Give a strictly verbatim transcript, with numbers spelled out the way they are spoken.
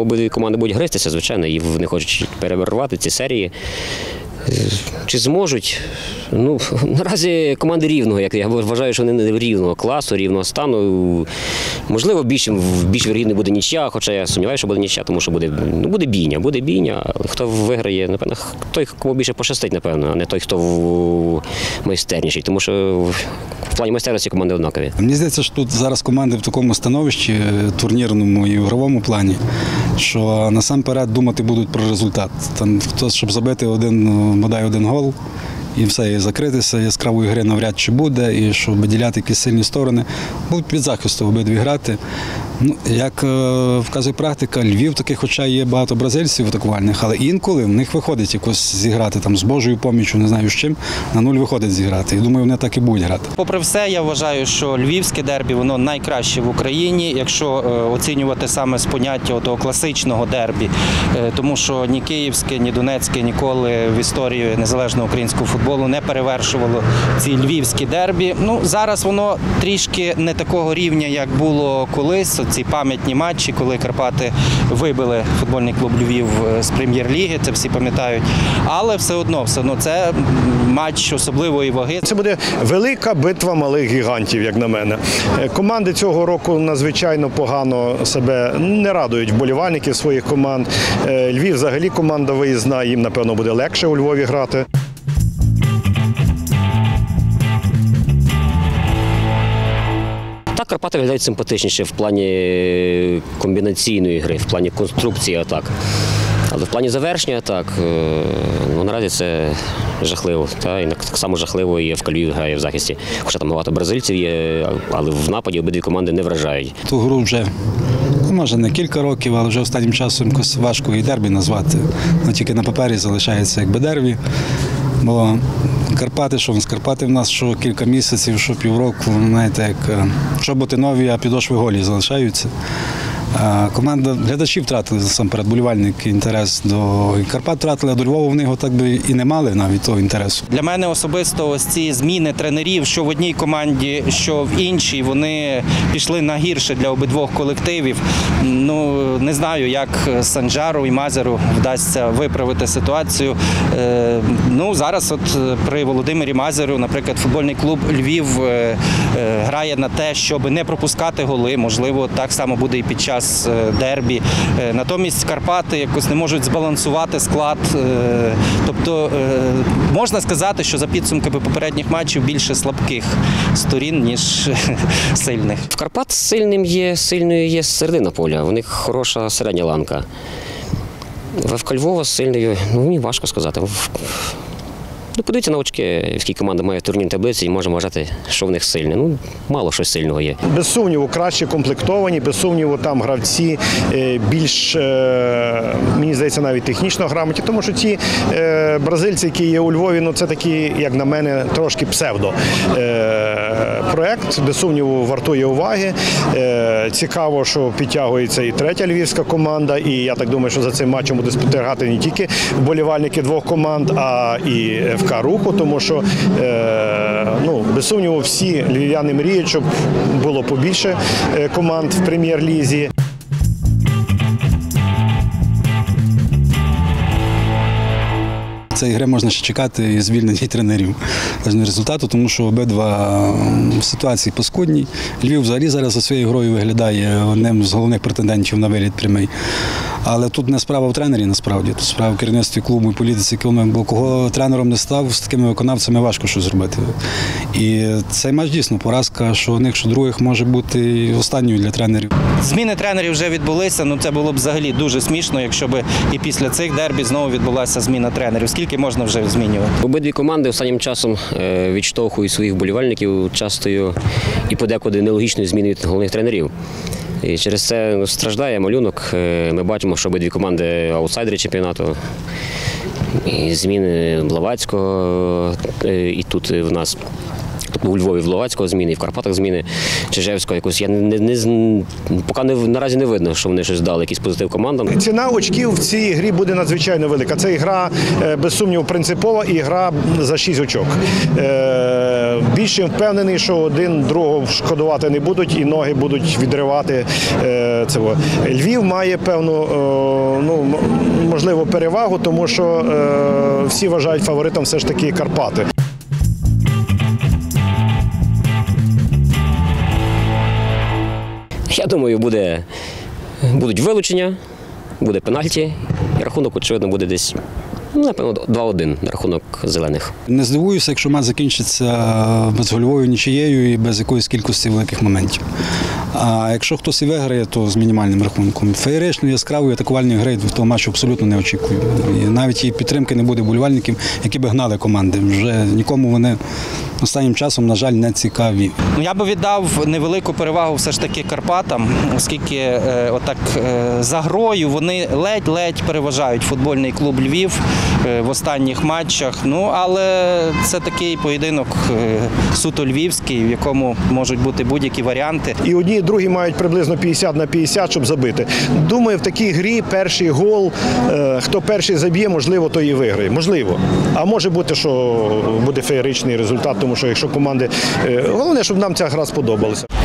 обидві команди будуть гристися, звичайно, і вони хочуть перервати ці серії. Чи зможуть? Ну, наразі команди рівного, як я вважаю, що вони рівного класу, рівного стану. Можливо, більш, більш вірогідно буде нічия, хоча я сумніваюся, що буде нічия, тому що буде, ну, буде бійня, буде бійня. Хто виграє, напевно, той, кому більше пощастить, напевно, а не той, хто майстерніший, тому що в плані майстерності команди однакові. Мені здається, що тут зараз команди в такому становищі, турнірному і ігровому плані, що насамперед думати будуть про результат. Там хтось, щоб забити один, бодай один гол, і все, і закритися, яскравої гри навряд чи буде, і щоб виділяти якісь сильні сторони, будуть під захисту обидві грати. Ну, як е, вказує практика, Львів таких, хоча є багато бразильців атакувальних, але інколи в них виходить якось зіграти там з Божою поміччю, не знаю з чим, на нуль виходить зіграти. І думаю, вони так і будуть грати. Попри все, я вважаю, що львівське дербі, воно найкраще в Україні, якщо е, оцінювати саме з поняття того класичного дербі, е, тому що ні київське, ні донецьке ніколи в історії незалежного українського футболу не перевершувало ці львівські дербі. Ну, зараз воно трішки не такого рівня, як було колись. Ці пам'ятні матчі, коли Карпати вибили футбольний клуб Львів з прем'єр-ліги, це всі пам'ятають. Але все одно, все одно це матч особливої ваги. Це буде велика битва малих гігантів, як на мене. Команди цього року надзвичайно погано себе не радують вболівальників своїх команд. Львів взагалі команда виїзна, їм, напевно, буде легше у Львові грати. Так, Карпати виглядають симпатичніше в плані комбінаційної гри, в плані конструкції атак. Але в плані завершення атак, ну, наразі це жахливо. Та, і так само жахливо і ФК Львів грає в захисті. Хоча там багато бразильців є, але в нападі обидві команди не вражають. Ту гру вже, ну, може, не кілька років, але вже останнім часом якось важко і дербі назвати. Ну, тільки на папері залишається якби дербі. Бо Карпати, що з Карпати в нас, що кілька місяців, що півроку, знаєте, як чоботи нові, а підошви голі залишаються. Команда глядачів втратили насамперед, болівальники інтерес до Карпат втратили, а до Львова вони його так би і не мали навіть того інтересу. Для мене особисто ось ці зміни тренерів, що в одній команді, що в іншій, вони пішли на гірше для обидвох колективів. Ну, не знаю, як Санжару і Мазеру вдасться виправити ситуацію. Ну, зараз от при Володимирі Мазеру, наприклад, футбольний клуб Львів грає на те, щоб не пропускати голи. Можливо, так само буде і під час дербі. Натомість Карпати якось не можуть збалансувати склад. Тобто можна сказати, що за підсумками попередніх матчів більше слабких сторін, ніж сильних. В Карпат сильним є, сильною є середина поля, у них хороша середня ланка. В ФК Львова сильною, ну, мені важко сказати. Ну, подивіться на очки, які команда має в турнірній таблиці, і можемо вважати, що в них сильне. Ну, мало щось сильного є. Без сумніву, краще комплектовані, без сумніву, там гравці більш, мені здається, навіть технічно грамотні, тому що ті бразильці, які є у Львові, ну, це такі, як на мене, трошки псевдо. Проект, без сумніву, вартує уваги. Цікаво, що підтягується і третя львівська команда, і я так думаю, що за цим матчем буде спостерігати не тільки вболівальники двох команд, а і ФК Руху, тому що, ну, без сумніву, всі львів'яни мріють, щоб було побільше команд в прем'єр-лізі. Цієї гри можна ще чекати і звільнення тренерів результату, тому що обидва ситуації паскудні. Львів взагалі зараз за своєю грою виглядає одним з головних претендентів на виліт прямий. Але тут не справа в тренері, насправді, тут справа в керівництві клубу і політиці, бо кого тренером не став, з такими виконавцями важко щось зробити. І цей матч дійсно поразка, що одних, що других може бути останньою для тренерів. Зміни тренерів вже відбулися, ну це було б взагалі дуже смішно, якщо б і після цих дербі знову відбулася зміна тренерів. Скільки можна вже змінювати? Обидві команди останнім часом відштовхують своїх вболівальників частою і подекуди нелогічною зміною головних тренерів. І через це, ну, страждає малюнок. Ми бачимо, що обидві команди аутсайдери чемпіонату. І зміни Блаватського і тут в нас. у Львові в Луганського зміни, і в Карпатах зміни Чижевського якусь. Я не, не, не поки не, наразі не видно, що вони щось дали, якийсь позитив командам. Ціна очків в цій грі буде надзвичайно велика. Це гра, е, без сумніву, принципова і гра за шість очок. Е, Більше впевнений, що один другого шкодувати не будуть і ноги будуть відривати е, цього. Львів має певну, е, ну, м- можливо, перевагу, тому що е, всі вважають фаворитом все ж таки Карпати. Я думаю, буде, будуть вилучення, буде пенальті, і рахунок, очевидно, буде десь, ну, напевно, два один на рахунок зелених. Не здивуюся, якщо матч закінчиться безгольовою нічиєю і без якоїсь кількості великих моментів. А якщо хтось і виграє, то з мінімальним рахунком. Феєричної, яскравої атакувальної гри в того матчу абсолютно не очікую. І навіть і підтримки не буде вболівальників, які би гнали команди. Вже нікому вони останнім часом, на жаль, не цікаві. Ну, я би віддав невелику перевагу все ж таки Карпатам, оскільки е, отак е, за грою вони ледь-ледь переважають футбольний клуб Львів е, в останніх матчах. Ну, але це такий поєдинок е, суто львівський, в якому можуть бути будь-які варіанти. І одні, і другі мають приблизно п'ятдесят на п'ятдесят, щоб забити. Думаю, в такій грі перший гол, е, хто перший заб'є, можливо, той і виграє. Можливо. А може бути, що буде феєричний результат, тому що якщо команди... е, Головне, щоб нам ця гра сподобалася.